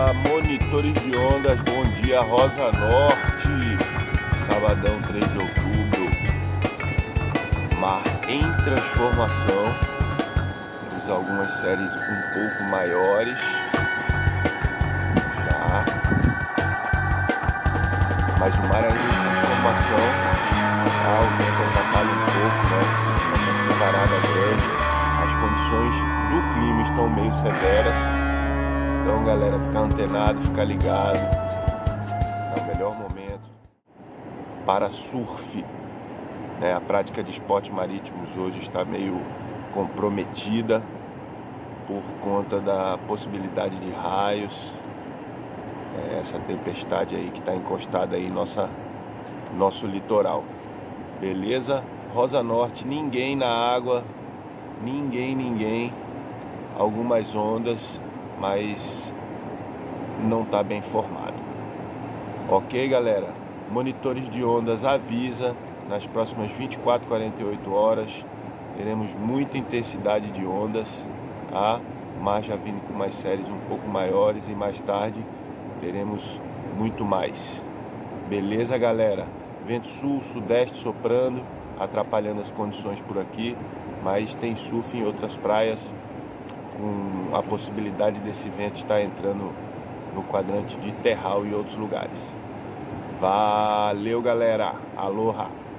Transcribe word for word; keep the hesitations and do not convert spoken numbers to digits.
Opa, monitores de ondas, bom dia, Rosa Norte, sabadão três de outubro, mar em transformação, temos algumas séries um pouco maiores, já, mas o mar ainda em transformação, tá, o vento atrapalha um pouco, né, essa chuvarada grande, as condições do clima estão meio severas. Então, galera, ficar antenado, ficar ligado, é o melhor momento para surf, né? A prática de esportes marítimos hoje está meio comprometida por conta da possibilidade de raios, é essa tempestade aí que está encostada aí em nossa, nosso litoral. Beleza? Rosa Norte, ninguém na água, ninguém, ninguém, algumas ondas, mas não está bem formado. Ok, galera? Monitores de ondas avisa, nas próximas vinte e quatro, quarenta e oito horas teremos muita intensidade de ondas, tá? Mar já vindo com mais séries um pouco maiores e mais tarde teremos muito mais. Beleza, galera? Vento sul, sudeste soprando, atrapalhando as condições por aqui, mas tem surf em outras praias, com a possibilidade desse vento estar entrando no quadrante de terral e outros lugares. Valeu, galera! Aloha!